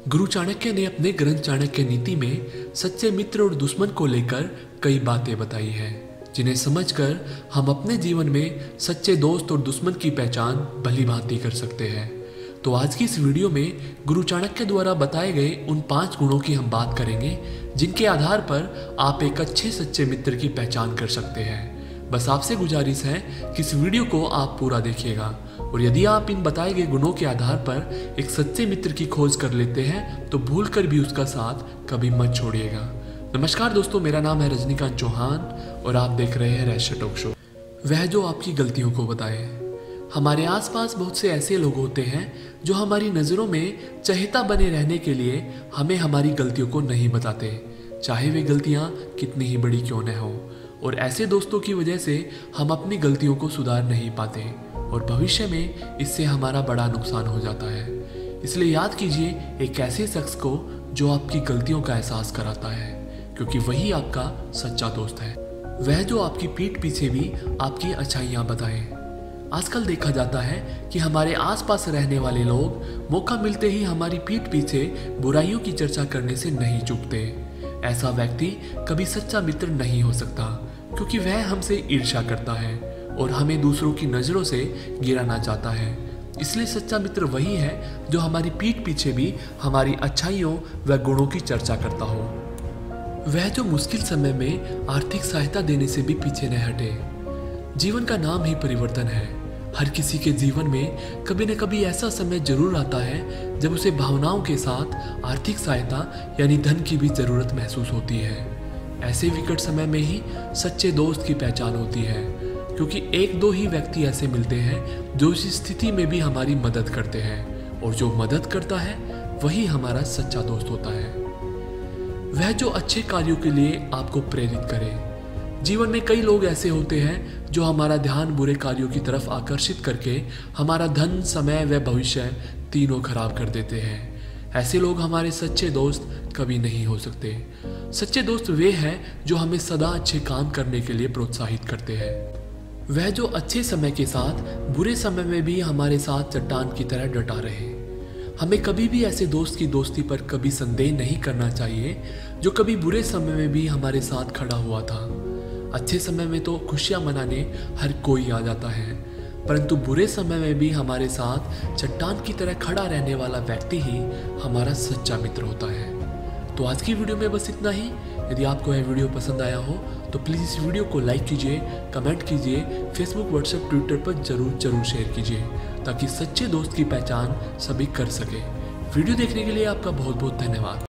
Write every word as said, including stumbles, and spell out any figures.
गुरु चाणक्य ने अपने ग्रंथ चाणक्य नीति में सच्चे मित्र और दुश्मन को लेकर कई बातें बताई हैं, जिन्हें समझकर हम अपने जीवन में सच्चे दोस्त और दुश्मन की पहचान भली भांति कर सकते हैं। तो आज की इस वीडियो में गुरु चाणक्य द्वारा बताए गए उन पांच गुणों की हम बात करेंगे, जिनके आधार पर आप एक अच्छे सच्चे मित्र की पहचान कर सकते हैं। बस आपसे गुजारिश है कि इस वीडियो को आप पूरा देखिएगा, और यदि आप इन बताए गए गुणों के आधार पर एक सच्चे मित्र की खोज कर लेते हैं तो भूल कर भी उसका साथ कभी मत छोड़िएगा। नमस्कार दोस्तों, मेरा नाम है रजनीकांत चौहान और आप देख रहे हैं रहस्य टॉक शो। वह जो आपकी गलतियों को बताए। हमारे आसपास बहुत से ऐसे लोग होते हैं जो हमारी नज़रों में चहेता बने रहने के लिए हमें हमारी गलतियों को नहीं बताते, चाहे वे गलतियाँ कितनी ही बड़ी क्यों न हो। और ऐसे दोस्तों की वजह से हम अपनी गलतियों को सुधार नहीं पाते और भविष्य में इससे हमारा बड़ा नुकसान हो जाता है। इसलिए याद कीजिए एक ऐसे शख्स को जो आपकी गलतियों का एहसास कराता है, क्योंकि वही आपका सच्चा दोस्त है। वह जो आपकी पीठ पीछे भी आपकी अच्छाइयाँ बताए। आजकल देखा जाता है कि हमारे आसपास रहने वाले लोग मौका मिलते ही हमारी पीठ पीछे बुराइयों की चर्चा करने से नहीं चूकते। ऐसा व्यक्ति कभी सच्चा मित्र नहीं हो सकता, क्योंकि वह हमसे ईर्ष्या करता है और हमें दूसरों की नज़रों से गिराना चाहता है। इसलिए सच्चा मित्र वही है जो हमारी पीठ पीछे भी हमारी अच्छाइयों व गुणों की चर्चा करता हो। वह जो मुश्किल समय में आर्थिक सहायता देने से भी पीछे न हटे। जीवन का नाम ही परिवर्तन है। हर किसी के जीवन में कभी न कभी ऐसा समय जरूर आता है जब उसे भावनाओं के साथ आर्थिक सहायता यानी धन की भी जरूरत महसूस होती है। ऐसे विकट समय में ही सच्चे दोस्त की पहचान होती है, क्योंकि एक दो ही व्यक्ति ऐसे मिलते हैं जो इस स्थिति में भी हमारी मदद करते हैं, और जो मदद करता है वही हमारा सच्चा दोस्त होता है। वह जो अच्छे कार्यों के लिए आपको प्रेरित करे। जीवन में कई लोग ऐसे होते हैं जो हमारा ध्यान बुरे कार्यों की तरफ आकर्षित करके हमारा धन, समय व भविष्य तीनों खराब कर देते हैं। ऐसे लोग हमारे सच्चे दोस्त कभी नहीं हो सकते। सच्चे दोस्त वे हैं जो हमें सदा अच्छे काम करने के लिए प्रोत्साहित करते हैं। वह जो अच्छे समय के साथ बुरे समय में भी हमारे साथ चट्टान की तरह डटा रहे। हमें कभी भी ऐसे दोस्त की दोस्ती पर कभी संदेह नहीं करना चाहिए जो कभी बुरे समय में भी हमारे साथ खड़ा हुआ था। अच्छे समय में तो खुशियाँ मनाने हर कोई आ जाता है, परंतु बुरे समय में भी हमारे साथ चट्टान की तरह खड़ा रहने वाला व्यक्ति ही हमारा सच्चा मित्र होता है। तो आज की वीडियो में बस इतना ही। यदि आपको यह वीडियो पसंद आया हो तो प्लीज़ इस वीडियो को लाइक कीजिए, कमेंट कीजिए, फेसबुक, व्हाट्सएप, ट्विटर पर जरूर जरूर शेयर कीजिए, ताकि सच्चे दोस्त की पहचान सभी कर सके। वीडियो देखने के लिए आपका बहुत बहुत धन्यवाद।